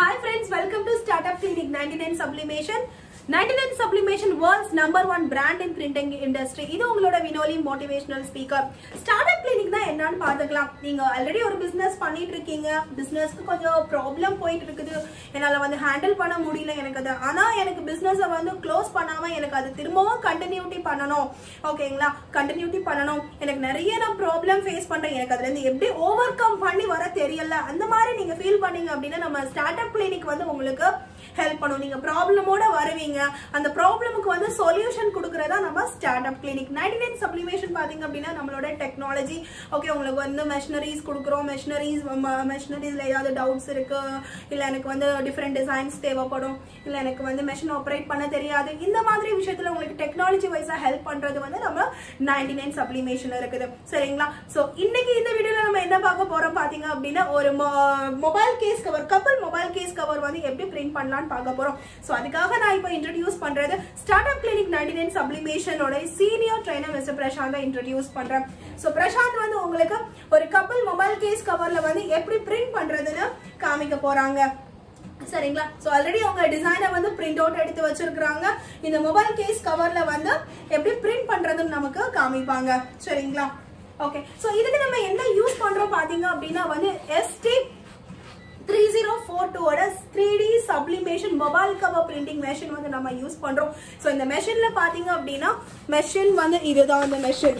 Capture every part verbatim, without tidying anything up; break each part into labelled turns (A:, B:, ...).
A: Hi friends, welcome to Startup Clinic ninety-nine Sublimation. ninety-nine Sublimation world's number one brand in printing industry. இது உங்களோட Vinoli motivational speaker. Startup Clinic தான் என்னன்னு பார்த்துக்கலாம். நீங்க already ஒரு business பண்ணிட்டு இருக்கீங்க. பிசினஸ்க்கு கொஞ்சம் ப்ராப்ளம் போயிட்டு இருக்குது. என்னால வந்து ஹேண்டில் பண்ண முடியல எனக்கு அது. ஆனா எனக்கு பிசினஸை வந்து க்ளோஸ் பண்ணாம எனக்கு அது திரும்பவும் கண்டினியூட்டி பண்ணணும். ஓகேங்களா? கண்டினியூட்டி பண்ணணும். எனக்கு நிறைய நான் ப்ராப்ளம் ஃபேஸ் பண்றேன். எனக்கு அதுல இருந்து எப்படி ஓவர் கம் பண்ணி வர தெரியல. அந்த மாதிரி நீங்க ஃபீல் பண்ணீங்க அப்படின்னா நம்ம ஸ்டார்ட்அப் கிளினிக் வந்து உங்களுக்கு ஹெல்ப் பண்ணும். நீங்க ப்ராப்ளமோட வருவீங்க. அந்த ப்ராப்ளமுக்கு வந்து சொல்யூஷன் கொடுக்கறதா நம்ம ஸ்டார்ட்அப் கிளினிக். ninety-nine சப்ளிமேஷன் பாத்தீங்க அப்படின்னா நம்மளோட டெக்னாலஜி. ஓகே, உங்களுக்கு வந்து மெஷினரிஸ் கொடுக்குறோம். மெஷினரிஸ் மெஷினரிஸ்ல ஏதாவது டவுட்ஸ் இருக்கு, இல்ல எனக்கு வந்து டிஃப்ரெண்ட் டிசைன்ஸ் தேவைப்படும், இல்ல எனக்கு வந்து மெஷின் ஆப்ரேட் பண்ண தெரியாது, இந்த மாதிரி விஷயத்துல உங்களுக்கு டெக்னாலஜி வைஸா ஹெல்ப் பண்றது வந்து நம்ம ninety-nine சப்ளிமேஷன்ல இருக்குது. சரிங்களா? சோ இன்னைக்கு இந்த வீடியோல நம்ம என்ன பார்க்க போறோம் பாத்தீங்க அப்படின்னா ஒரு மொபைல் கேஸ் கவர், கப்பல் மொபைல் கேஸ் கவர் வந்து எப்படி பிரிண்ட் பண்ணலாம் பார்க்க போறோம். சோ அதுக்காக நான் இப்போ இன்ட்ரோடியூஸ் பண்றது ஸ்டார்ட்அப் கிளினிக் ninety-nine சப்ளிமேஷனோட senior trainer mister Prashanth introduce பண்றேன். சோ பிரசாந்த் வந்து உங்களுக்கு ஒரு கப்பல் மொபைல் கேஸ் கவர்ல வந்து எப்படி பிரிண்ட் பண்றதுன்னு காமிக்க போறாங்க. சரிங்களா? சோ ஆல்ரெடி அவங்க டிசைனை வந்து பிரிண்ட் அவுட் எடுத்து வச்சிருக்காங்க. இந்த மொபைல் கேஸ் கவர்ல வந்து எப்படி பிரிண்ட் பண்றதுன்னு நமக்கு காமிப்பாங்க. சரிங்களா? ஓகே, சோ இதுக்கு நம்ம என்ன யூஸ் பண்றோம் பாத்தீங்க அப்படின்னா வந்து S T three zero four two ஓட three D sublimation mobile cover printing machine வந்து நம்ம யூஸ் பண்றோம். சோ இந்த மெஷின்ல பாத்தீங்க அப்படின்னா மெஷின் வந்து இதுதான் அந்த மெஷின்.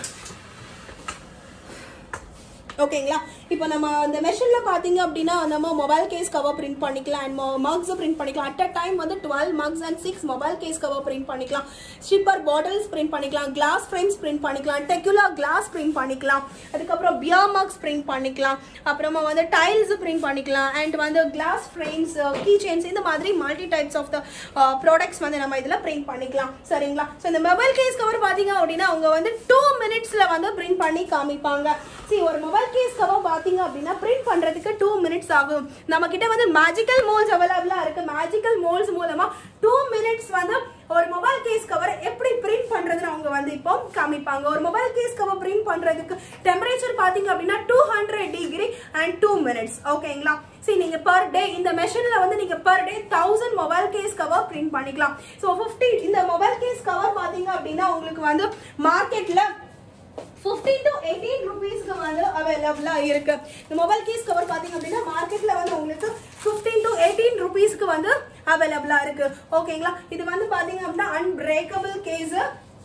A: ஓகேங்களா? இப்போ நம்ம அந்த மெஷின்ல பாத்தீங்க அப்படின்னா நம்ம மொபைல் கேஸ் கவர் பிரிண்ட் பண்ணிக்கலாம் அண்ட் மக்ஸ் பிரிண்ட் பண்ணிக்கலாம். அட் அ டைம் வந்து twelve mugs and six mobile case cover print பண்ணிக்கலாம். ஸ்டிப்பர் பாட்டில்ஸ் பிரிண்ட் பண்ணிக்கலாம். கிளாஸ் ஃப்ரேம்ஸ் பிரிண்ட் பண்ணிக்கலாம். டெக்குலா கிளாஸ் பிரிண்ட் பண்ணிக்கலாம். அதுக்கப்புறம் பியர் மக்ஸ் பிரிண்ட் பண்ணிக்கலாம். அப்புறமா வந்து டைல்ஸ் பிரிண்ட் பண்ணிக்கலாம். அண்ட் வந்து கிளாஸ் ஃப்ரேம்ஸ், கீ செயின்ஸ், இந்த மாதிரி multi types of the products வந்து நம்ம இதுல பிரிண்ட் பண்ணிக்கலாம். சரிங்களா? ஸோ இந்த மொபைல் கேஸ் கவர் பாத்தீங்க அப்படின்னா அவங்க வந்து டூ மினிட்ஸ்ல வந்து பிரிண்ட் பண்ணி காமிப்பாங்க. சரி, ஒரு மொபைல் கேஸ் கவர் பாத்தீங்க அப்படின்னா பிரிண்ட் பண்றதுக்கு டூ மினிட்ஸ் ஆகும். நம்ம கிட்ட வந்து மேஜிக்கல் மோல்ஸ் அவைலபிளா இருக்கு. மேஜிக்கல் மோல்ஸ் மூலமா டூ மினிட்ஸ் வந்து ஒரு மொபைல் கேஸ் கவர் எப்படி பிரிண்ட் பண்றதுன்னு அவங்க வந்து இப்போ காமிப்பாங்க. ஒரு மொபைல் கேஸ் கவர் பிரிண்ட் பண்றதுக்கு டெம்பரேச்சர் பாத்தீங்க அப்படின்னா two hundred degree and two minutes. ஓகேங்களா? சரி, நீங்க பர் டே இந்த மெஷின்ல வந்து நீங்க per day thousand mobile case cover print பண்ணிக்கலாம். ஸோ பிப்டி இந்த மொபைல் கேஸ் கவர் பாத்தீங்க அப்படின்னா உங்களுக்கு வந்து மார்க்கெட்ல fifteen to eighteen ரூபீஸ்க்கு வந்து அவைலபிளா இருக்கு. இந்த மொபைல் கேஸ் கவர் பாத்தீங்க அப்படின்னா மார்க்கெட்ல வந்து உங்களுக்கு fifteen to eighteen ரூபீஸ்க்கு வந்து அவைலபிளா இருக்கு. ஓகேங்களா? இது வந்து பாத்தீங்க அப்படின்னா அன்பிரேக்கபிள் கேஸ்,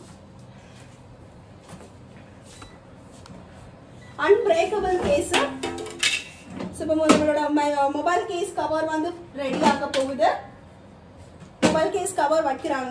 A: அன்பிரேக்கபிள் கேஸ். இப்போ நம்மளோட மொபைல் கேஸ் கவர் வந்து ரெடி ஆக போகுது. மொபைல் கேஸ் கவர் வைக்கிறாங்க.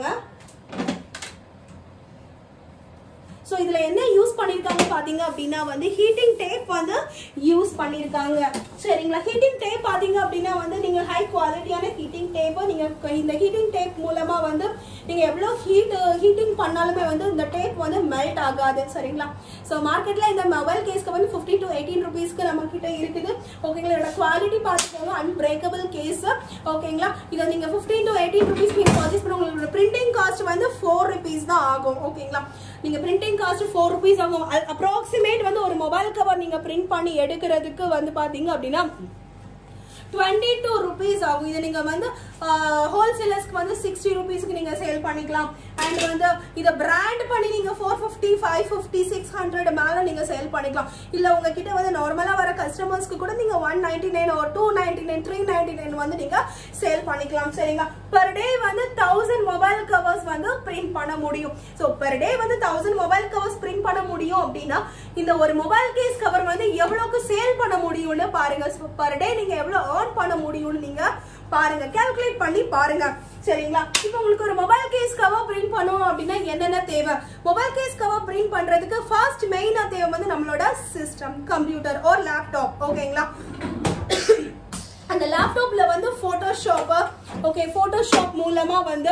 A: சோ இதுல என்ன யூஸ் பண்ணிருக்காங்க பாத்தீங்க அப்படின்னா வந்து ஹீட்டிங் டேப் வந்து யூஸ் பண்ணிருக்காங்க. சரிங்களா? ஹீட்டிங் டேப் பாத்தீங்க அப்படின்னா வந்து நீங்க ஹை குவாலிட்டியான ஹீட்டிங் டேப், நீங்க இந்த ஹீட்டிங் டேப் மூலமா வந்து நீங்க எவ்வளவு ஹீட் ஹீட்டிங் பண்ணாலுமே வந்து இந்த டேப் வந்து மெல்ட் ஆகாது. சரிங்களா? சோ மார்க்கெட்ல இந்த மொபைல் கேஸ்க்கு வந்து fifteen to eighteen ரூபீஸ்க்கு நம்ம கிட்ட இருக்குது. ஓகேங்களா? இதோட குவாலிட்டி பாத்துக்கோங்க, அன்பிரேக்கபிள் கேஸ். ஓகேங்களா? இதை நீங்க fifteen to eighteen ரூபீஸ் நீங்க பர்ச்சேஸ் பண்ண உங்களோட பிரிண்டிங் காஸ்ட் வந்து four ரூபீஸ் தான் ஆகும். ஓகேங்களா? நீங்க பிரிண்டிங் காஸ்ட் four ரூபீஸ் ஆகும். அப்ராக்சிமேட் வந்து ஒரு மொபைல் கவர் நீங்க பிரிண்ட் பண்ணி எடுக்கிறதுக்கு வந்து பாத்தீங்க அப்படின்னா twenty-two rupees ஆகும். இது நீங்க வந்து ஹோல்சேலர்ஸ்க்கு வந்து sixty ரூபீஸ்க்கு நீங்க சேல் பண்ணிக்கலாம். அண்ட் வந்து இத பிராண்ட் பண்ணி நீங்க four fifty, five fifty, six hundred மேல நீங்க சேல் பண்ணிக்கலாம். இல்ல உங்ககிட்ட வந்து நார்மலா வர கஸ்டமர்ஸ்க்கு கூட நீங்க one ninety-nine or two ninety-nine, three ninety-nine வந்து நீங்க சேல் பண்ணிக்கலாம். சரிங்களா? per day வந்து one thousand மொபைல் கவர்ஸ் வந்து பிரிண்ட் பண்ண முடியும். சோ per day வந்து one thousand mobile covers print பண்ண முடியும் அப்படினா இந்த ஒரு மொபைல் கேஸ் கவர் வந்து எவ்வளவுக்கு சேல் பண்ண முடியும்னு பாருங்க. per day நீங்க எவ்வளவு earn பண்ண முடியும்னு நீங்க பாருங்க, கால்குலேட் பண்ணி பாருங்க. சரிங்களா? இப்போ உங்களுக்கு ஒரு மொபைல் கேஸ் கவர் பிரிண்ட் பண்ணனும் அப்படினா என்னென்ன தேவை? மொபைல் கேஸ் கவர் பிரிண்ட் பண்றதுக்கு ஃபர்ஸ்ட் மெயினா தேவை வந்து நம்மளோட சிஸ்டம், கம்ப்யூட்டர் or லேப்டாப். ஓகேங்களா? அந்த லேப்டாப்ல வந்து போட்டோஷாப், ஓகே, போட்டோஷாப் மூலமா வந்து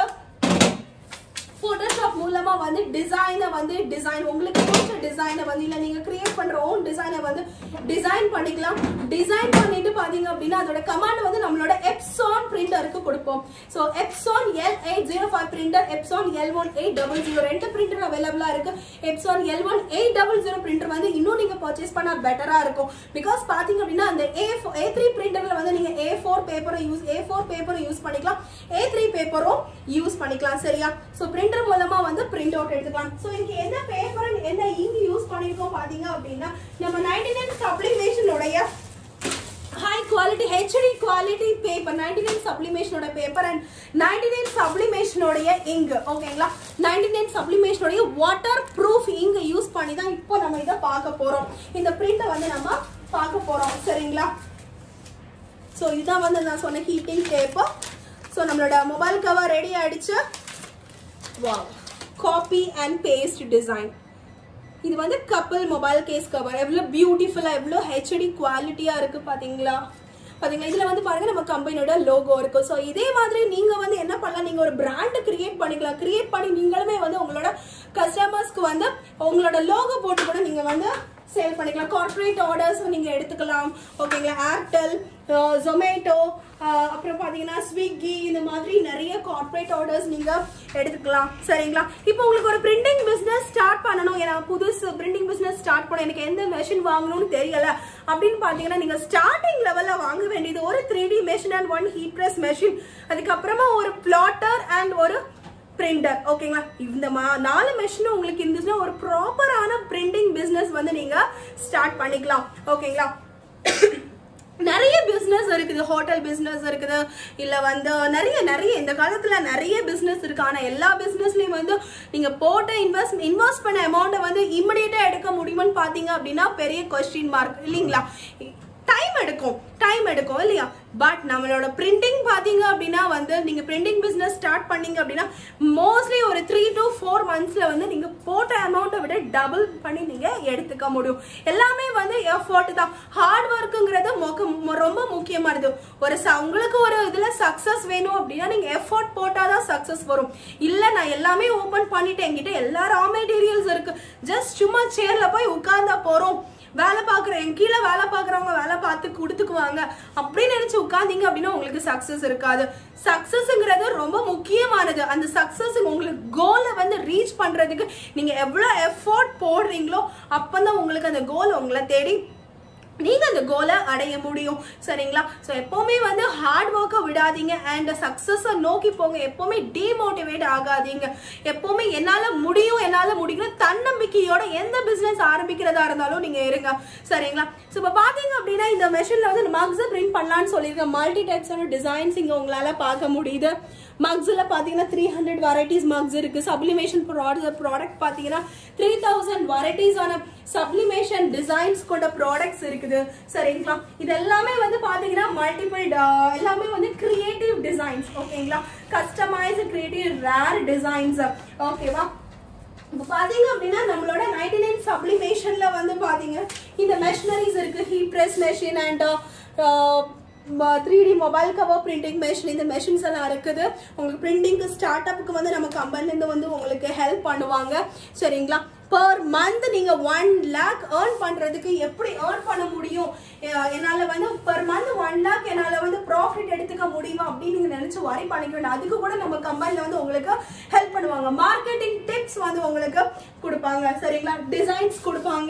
A: போட்டோஷாப் மூலமா வந்து டிசைனை வந்து டிசைன் உங்களுக்கு பிடிச்ச டிசைனை வந்து இல்ல நீங்க கிரியேட் பண்ற ஓன் டிசைனை வந்து டிசைன் பண்ணிக்கலாம். டிசைன் பண்ணிட்டு பாத்தீங்க அப்படின்னா அதோட கமாண்ட் வந்து நம்மளோட எப்சான் பிரிண்டருக்கு கொடுப்போம். So Epson L eight zero five printer, Epson L one eight double zero ரெண்டு பிரிண்டர் அவைலபிளா இருக்கு. Epson L one eight double zero printer வந்து இன்னும் நீங்க பர்ச்சேஸ் பண்ணா பெட்டரா இருக்கும். பிகாஸ் பாத்தீங்க அப்படின்னா அந்த ஏ த்ரீ பிரிண்டர்ல வந்து நீங்க ஏ ஃபோர் பேப்பரை யூஸ் ஏ ஃபோர் பேப்பரை யூஸ் பண்ணிக்கலாம், ஏ த்ரீ பேப்பரும் யூஸ் பண்ணிக்கலாம். சரியா? சோ பிரிண்டர் மூலமா வந்து பிரிண்ட் அவுட் எடுத்துக்கலாம். சோ இதுக்கு என்ன பேப்பர் என்ன இங்க் யூஸ் பண்ணிருக்கோம் பாத்தீங்க அப்படின்னா நம்ம நைன்டி நைன் சப்ளிமேஷன் உடைய high quality H D quality paper ninety nine sublimation ஓட paper and ninety nine sublimation ஓடைய ink. ஓகேங்களா? நைன்டி நைன் sublimation ஓடைய water proof ink யூஸ் பண்ணி தான் இப்போ நம்ம இத பார்க்க போறோம். இந்த print வந்து நம்ம பார்க்க போறோம். சரிங்களா? சோ இதுதான் வந்து நான் சொன்ன heating paper. சோ நம்மளோட மொபைல் கவர் ரெடி ஆயிடுச்சு. Wow, copy and paste design. இது வந்து கப்பல் மொபைல் கேஸ் கவர். எவ்வளவு பியூட்டிஃபுல்லா எவ்வளவு ஹெச்டி குவாலிட்டியா இருக்கு பாத்தீங்களா? பாத்தீங்களா? இதுல வந்து பாருங்க நம்ம கம்பெனியோட லோகோ இருக்கு. சோ இதே மாதிரி நீங்க வந்து என்ன பண்ணலாம், நீங்க ஒரு பிராண்ட் கிரியேட் பண்ணிக்கலாம். கிரியேட் பண்ணி நீங்களுமே வந்து உங்களோட கஸ்டமர்ஸ்க்கு வந்து உங்களோட லோகோ போட்டு கூட நீங்க வந்து சேல் பண்ணிக்கலாம். கார்ப்பரேட் ஆர்டர்ஸ் நீங்க எடுத்துக்கலாம். ஓகேங்களா? ஏர்டெல், ஜொமேட்டோ, அப்புறம் பாத்தீங்கன்னா ஸ்விக்கி, இந்த மாதிரி நிறைய கார்ப்பரேட் ஆர்டர்ஸ் நீங்க எடுத்துக்கலாம். சரிங்களா? இப்போ உங்களுக்கு ஒரு பிரிண்டிங் பிசினஸ் ஸ்டார்ட் பண்ணணும், ஏன்னா புதுசு பிரிண்டிங் பிசினஸ் ஸ்டார்ட் பண்ண எனக்கு எந்த மெஷின் வாங்கணும்னு தெரியல அப்படின்னு பாத்தீங்கன்னா நீங்க ஸ்டார்டிங் லெவல்ல வாங்க வேண்டியது ஒரு three D machine and one heat press machine, அதுக்கப்புறமா ஒரு பிளாட்டர் அண்ட் ஒரு பிரிண்டர். ஓகேங்களா? இந்த நாலு மெஷின் உங்களுக்கு இருந்துச்சுன்னா ஒரு ப்ராப்பரான பிரிண்டிங் பிசினஸ் வந்து நீங்க ஸ்டார்ட் பண்ணிக்கலாம். ஓகேங்களா? நிறைய பிசினஸ் இருக்குது, ஹோட்டல் பிசினஸ் இருக்குது, இல்ல வந்து நிறைய நிறைய இந்த காலத்துல நிறைய பிசினஸ் இருக்கு. ஆனா எல்லா பிசினஸ்லயும் வந்து நீங்க போட்ட இன்வெஸ்ட் இன்வெஸ்ட் பண்ண அமௌண்ட்டை வந்து இமிடியேட்டா எடுக்க முடியுமான்னு பாத்தீங்க அப்படின்னா பெரிய கொஸ்டின் மார்க் இல்லைங்களா? டைம் எடுக்கும் டைம் எடுக்கும் இல்லையா? பட் நம்மளோட பிரிண்டிங் பாத்தீங்க அப்படின்னா வந்து நீங்க பிரிண்டிங் பிசினஸ் ஸ்டார்ட் பண்ணீங்க அப்படின்னா மோஸ்ட்லி ஒரு த்ரீ டு ஃபோர் மந்த்ஸ்ல வந்து நீங்க போட்ட அமௌண்ட்டை விட டபுள் பண்ணி நீங்க எடுத்துக்க முடியும். எல்லாமே வந்து எஃபோர்ட் தான். ஹார்ட் ஒர்க்குங்கிறது ரொம்ப முக்கியமானது. ஒரு உங்களுக்கு ஒரு இதுல சக்சஸ் வேணும் அப்படின்னா நீங்க எஃபோர்ட் போட்டாதான் சக்சஸ் வரும். இல்ல நான் எல்லாமே ஓபன் பண்ணிட்டு என்கிட்ட எல்லா ரா மெட்டீரியல்ஸ் இருக்கு, ஜஸ்ட் சும்மா சேர்ல போய் உட்கார்ந்தா போறோம், வேலை பாக்குற என் கீழே வேலை பாக்குறவங்க வேலை பார்த்து கொடுத்துக்குவாங்க அப்படின்னு நினைச்சு உட்கார்ந்தீங்க அப்படின்னா உங்களுக்கு சக்சஸ் இருக்காது. சக்சஸ்ங்கிறது ரொம்ப முக்கியமானது. அந்த சக்சஸ் உங்களுக்கு கோலை வந்து ரீச் பண்றதுக்கு நீங்க எவ்வளவு எஃபோர்ட் போடுறீங்களோ அப்பதான் உங்களுக்கு அந்த கோல் உங்களை தேடி நீங்க அந்த கோலை அடைய முடியும். சரிங்களா? சோ எப்பவுமே வந்து ஹார்ட் ஒர்க்கை விடாதீங்க அண்ட் சக்சஸை நோக்கி போங்க. எப்பவுமே டிமோட்டிவேட் ஆகாதீங்க. எப்பவுமே என்னால முடியும் என்னால முடியும் தன்னம்பிக்கையோட எந்த பிசினஸ் ஆரம்பிக்கிறதா இருந்தாலும் நீங்க இருங்க. சரிங்களா? சோ இப்ப பாத்தீங்க அப்படின்னா இந்த மெஷின்ல வந்து மக்ஸ் பிரிண்ட் பண்ணலாம்னு சொல்லியிருக்கேன். மல்டி டைப்ஸான டிசைன்ஸ் இங்க உங்களால பார்க்க முடியுது. மக்ஸ்ல பாத்தீங்கன்னா த்ரீ ஹண்ட்ரட் வெரைட்டிஸ் மக்ஸ் இருக்கு. சப்ளிமேஷன் ப்ராடக்ட் பாத்தீங்கன்னா த்ரீ தௌசண்ட் வெரைட்டிஸ் ஆன சப்ளிமேஷன் டிசைன்ஸ் கொண்ட ப்ராடக்ட்ஸ் இருக்குது. சரிங்களா? இது எல்லாமே வந்து பாத்தீங்கன்னா மல்டிபிள் எல்லாமே வந்து கிரியேட்டிவ் டிசைன்ஸ். ஓகேங்களா? Customised creative rare designs. ஓகேவா? இப்போ பாத்தீங்க அப்படின்னா நம்மளோட நைன்டி நைன் சப்ளிமேஷன்ல வந்து பாத்தீங்க இந்த மெஷினரிஸ் இருக்கு. Heat press machine and three D mobile cover printing machine, இந்த மெஷின்ஸ் எல்லாம் இருக்குது. உங்களுக்கு பிரிண்டிங்க்கு ஸ்டார்ட் அப்புக்கு வந்து நம்ம கம்பெனிலேருந்து வந்து உங்களுக்கு ஹெல்ப் பண்ணுவாங்க. சரிங்களா? பர் மந்த் நீங்க ஒன் லேக் ஏர்ன் பண்றதுக்கு எப்படி ஏர்ன் பண்ண முடியும், என்னால வந்து பர் மந்த் ஒன் லேக் என்னால வந்து ப்ராஃபிட் எடுத்துக்க முடியுமா அப்படின்னு நீங்க நினைச்சு வரி பண்ணிக்க வேண்டாம். அதுக்கு கூட நம்ம கம்பெனில வந்து உங்களுக்கு ஹெல்ப் பண்ணுவாங்க. மார்க்கெட்டிங் டிப்ஸ் வந்து உங்களுக்கு கொடுப்பாங்க. சரிங்களா? டிசைன்ஸ் கொடுப்பாங்க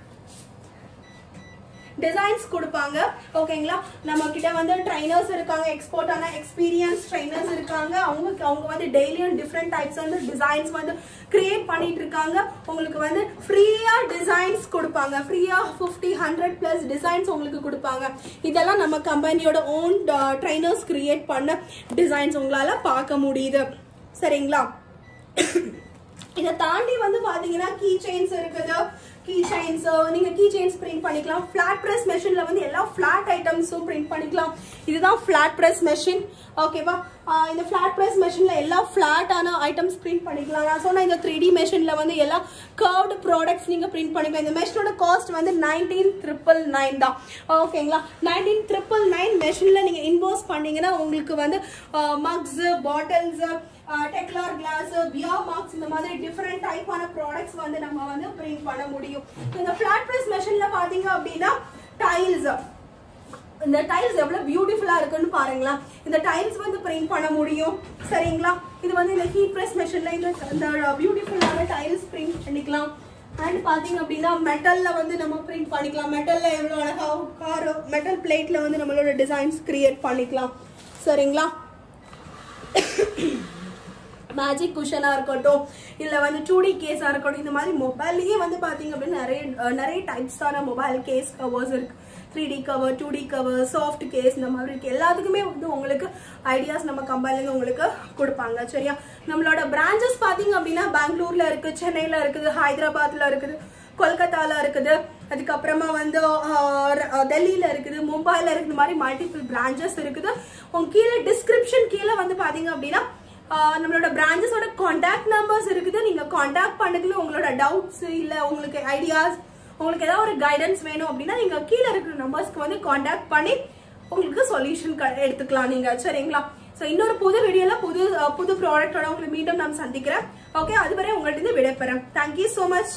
A: டிசைன்ஸ் கொடுப்பாங்க. ஓகேங்களா? நம்ம கிட்ட வந்து ட்ரைனர்ஸ் இருக்காங்க, எக்ஸ்போர்ட் ஆன எக்ஸ்பீரியன்ஸ் ட்ரைனர்ஸ் இருக்காங்க. அவங்க அவங்க வந்து டெய்லியும் டிஃப்ரெண்ட் டைப்ஸ் வந்து டிசைன்ஸ் வந்து கிரியேட் பண்ணிட்டு இருக்காங்க. உங்களுக்கு வந்து ஃப்ரீயா டிசைன்ஸ் கொடுப்பாங்க. ஃப்ரீயா ஃபிஃப்டி ஹண்ட்ரட் பிளஸ் டிசைன்ஸ் உங்களுக்கு கொடுப்பாங்க. இதெல்லாம் நம்ம கம்பெனியோட ஓன் ட்ரைனர்ஸ் கிரியேட் பண்ண டிசைன்ஸ் உங்களால பார்க்க முடியுது. சரிங்களா? இதை தாண்டி வந்து பாத்தீங்கன்னா கீ செயின்ஸ் இருக்குது. கீ செயின்ஸ் நீங்க கீ செயின்ஸ் பிரிண்ட் பண்ணிக்கலாம். ஃபிளாட் பிரஸ் மெஷின்ல வந்து எல்லா ஃபிளாட் ஐட்டம்ஸும் பிரிண்ட் பண்ணிக்கலாம். இதுதான் ஃபிளாட் பிரஸ் மெஷின். ஓகேவா? இந்த ஃபிளாட் பிரஸ் மெஷின்ல எல்லா ஃபிளாட்டான ஐட்டம்ஸ் பிரிண்ட் பண்ணிக்கலாம். நான் சொன்ன இந்த த்ரீ டி மெஷின்ல வந்து எல்லா கர்வ்டு ப்ராடக்ட்ஸ் நீங்க பிரிண்ட் பண்ணிக்கலாம். இந்த மெஷினோட காஸ்ட் வந்து நைன்டீன் ட்ரிபிள் நைன் தான். ஓகேங்களா? நைன்டீன் ட்ரிபிள் நைன் மெஷின்ல நீங்க இன்வெஸ்ட் பண்ணீங்கன்னா உங்களுக்கு வந்து mugs, bottles, tequila glass, beer mugs, இந்த மாதிரி டிஃபரெண்ட் டைப்பான ப்ராடக்ட்ஸ் வந்து நம்ம வந்து பிரிண்ட் பண்ண முடியும். இந்த ஃபிளாட் பிரஸ் மெஷின்ல பாத்தீங்கன்னா பாத்தீங்க அப்படின்னா டைல்ஸ், இந்த டைல்ஸ் எவ்வளவு பியூட்டிஃபுல்லா இருக்குன்னு பாருங்களா. இந்த டைல்ஸ் வந்து பிரிண்ட் பண்ண முடியும் சரிங்களா. இது வந்து இந்த ஹீட் பிரஸ் மெஷின்ல இந்த பியூட்டிஃபுல்லான டைல்ஸ் பிரிண்ட் பண்ணிக்கலாம். அண்ட் பாத்தீங்க அப்படின்னா மெட்டல்ல வந்து நம்ம பிரிண்ட் பண்ணிக்கலாம். மெட்டல்ல எவ்வளவு அழகா கார் மெட்டல் பிளேட்ல வந்து நம்மளோட டிசைன்ஸ் கிரியேட் பண்ணிக்கலாம் சரிங்களா. மேஜிக் குஷனா இருக்கட்டும், இல்ல வந்து டூ டி கேஸா இருக்கட்டும், இந்த மாதிரி மொபைல்லயே வந்து பாத்தீங்க அப்படின்னா நிறைய நிறைய டைப்ஸான மொபைல் கேஸ் கவர்ஸ் இருக்கு. Three D cover, two D cover, soft case, இந்த மாதிரி இருக்கு. எல்லாத்துக்குமே வந்து உங்களுக்கு ஐடியாஸ் நம்ம கம்பெனில உங்களுக்கு கொடுப்பாங்க சரியா. நம்மளோட பிரான்ச்சஸ் பாத்தீங்க அப்படின்னா பெங்களூர்ல இருக்கு, சென்னையில இருக்குது, ஹைதராபாத்ல இருக்குது, கொல்கத்தால இருக்குது, அதுக்கப்புறமா வந்து டெல்லியில இருக்குது, மும்பைல இருக்குது. இந்த மாதிரி மல்டிபிள் பிரான்ச்சஸ் இருக்குது. உங்க கீழே டிஸ்கிரிப்ஷன் கீழே வந்து பாத்தீங்க அப்படின்னா நம்மளோட பிரான்ச்சஸோட கான்டாக்ட் நம்பர்ஸ் இருக்குது. நீங்க கான்டாக்ட் பண்ணதுல உங்களோட டவுட்ஸ் இல்ல உங்களுக்கு ஐடியாஸ், உங்களுக்கு ஏதாவது ஒரு கைடன்ஸ் வேணும் அப்படின்னா நீங்க கீழே இருக்கிற நம்பர்ஸ்க்கு வந்து கான்டாக்ட் பண்ணி உங்களுக்கு சொல்யூஷன் எடுத்துக்கலாம் நீங்க சரிங்களா. சோ இன்னொரு புது வீடியோல புது புது ப்ராடக்டோட உங்களுக்கு மீண்டும் நான் சந்திக்கிறேன். ஓகே, அதுவரை உங்கள்ட்ட இருந்து விடைபெறேன். Thank you so much.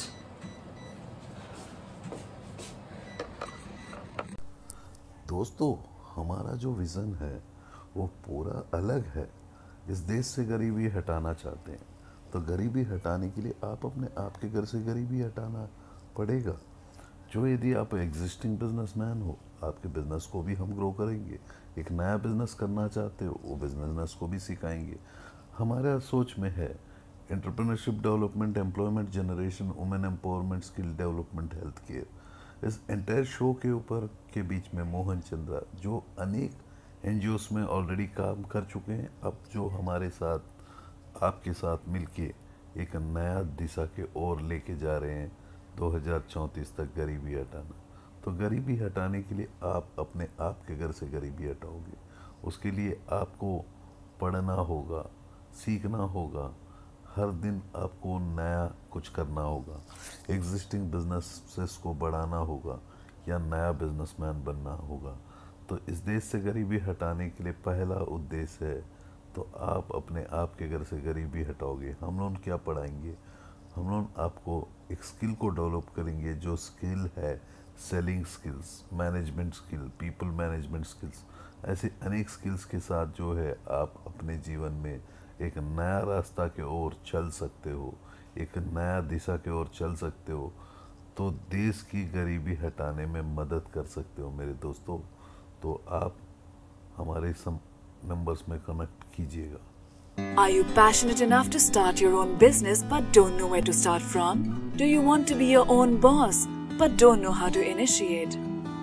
B: दोस्तों, हमारा जो विजन है वो पूरा अलग है. इस देश से गरीबी हटाना चाहते हैं, तो गरीबी हटाने के लिए आप अपने आपके घर से गरीबी हटाना पड़ेगा. जो यदि आप एग्जिस्टिंग बिजनेसमैन हो, आपके बिजनेस को भी हम ग्रो करेंगे. एक नया बिजनेस करना चाहते हो, वो बिजनेस को भी सिखाएंगे. हमारा सोच में है entrepreneurship development, employment generation, women empowerment, skill development, health care. इस एंटायर शो के ऊपर के बीच में मोहन चंद्रा, जो अनेक एनजीओस में ऑलरेडी काम कर चुके हैं, अब जो हमारे साथ आपके साथ मिलके एक नया दिशा के ओर लेके जा रहे हैं दो हज़ार चौंतीस तक गरीबी हटाना. तो गरीबी हटाने के लिए आप अपने आप के घर से गरीबी हटाओगे. उसके लिए आपको पढ़ना होगा, सीखना होगा, हर दिन आपको नया कुछ करना होगा, एग्जिस्टिंग बिजनेसेस को बढ़ाना होगा या नया बिजनेसमैन बनना होगा. तो इस देश से गरीबी हटाने के लिए पहला उद्देश्य है, तो आप अपने आप के घर से गरीबी हटाओगे. हम लोग क्या पढ़ाएंगे? हम लोग आपको एक स्किल को डेवलप करेंगे, जो स्किल है selling skills, management skill, people management skills. ऐसे अनेक स्किल्स के साथ जो है आप अपने जीवन में एक नया रास्ता के ओर चल सकते हो, एक नया दिशा के ओर चल सकते हो. तो देश की गरीबी हटाने में मदद कर सकते हो मेरे दोस्तों. तो आप हमारे सम नंबर्स में कनेक्ट कीजिएगा.
C: Are you passionate enough to start your own business but don't know where to start from? Do you want to be your own boss but don't know how to initiate?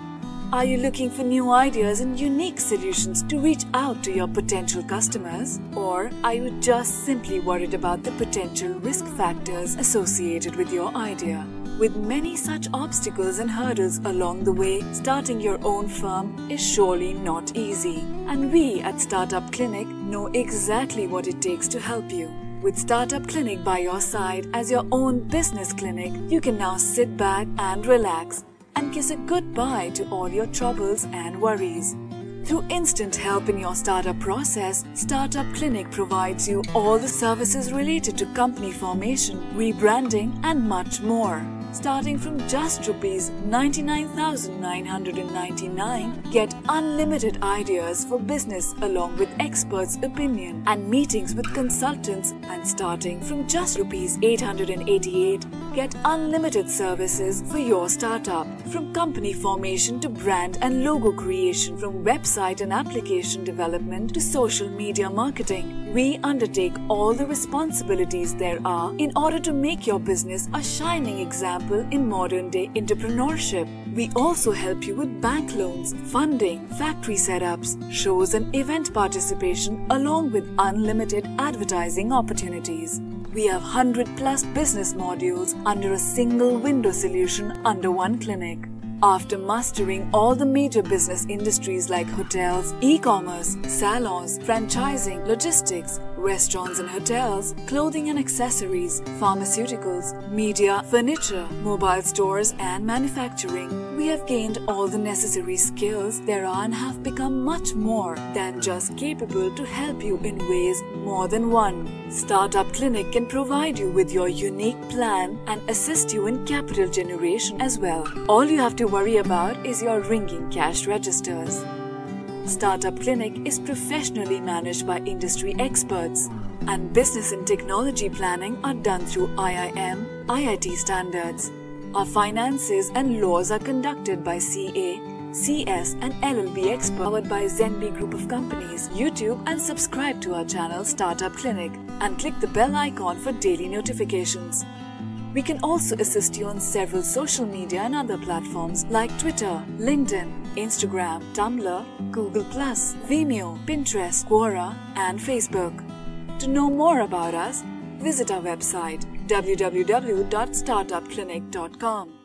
C: Are you looking for new ideas and unique solutions to reach out to your potential customers? Or are you just simply worried about the potential risk factors associated with your idea? With many such obstacles and hurdles along the way, starting your own firm is surely not easy. And we at Startup Clinic know exactly what it takes to help you. With Startup Clinic by your side as your own business clinic, you can now sit back and relax and kiss a goodbye to all your troubles and worries. Through instant help in your startup process, Startup Clinic provides you all the services related to company formation, rebranding and much more. Starting from just rupees ninety-nine thousand nine hundred ninety-nine, get unlimited ideas for business along with experts' opinion and meetings with consultants. And starting from just rupees eight hundred eighty-eight, get unlimited services for your startup. From company formation to brand and logo creation, from website and application development to social media marketing, we undertake all the responsibilities there are in order to make your business a shining example in modern day entrepreneurship. We also help you with bank loans, funding, factory setups, shows and event participation along with unlimited advertising opportunities. We have one hundred plus business modules under a single window solution under one clinic. After mastering all the major business industries like hotels, e-commerce, salons, franchising, logistics, restaurants and hotels, clothing and accessories, pharmaceuticals, media, furniture, mobile stores and manufacturing. We have gained all the necessary skills there are and have become much more than just capable to help you in ways more than one. Startup Clinic can provide you with your unique plan and assist you in capital generation as well. All you have to worry about is your ringing cash registers. Startup Clinic is professionally managed by industry experts, and business and technology planning are done through I I M, I I T standards. Our finances and laws are conducted by C A, C S and L L B experts, powered by Zenby Group of Companies. YouTube and subscribe to our channel Startup Clinic and click the bell icon for daily notifications. We can also assist you on several social media and other platforms like Twitter, LinkedIn, Instagram, Tumblr, Google plus, Vimeo, Pinterest, Quora and Facebook. To know more about us, visit our website w w w dot startup clinic dot com.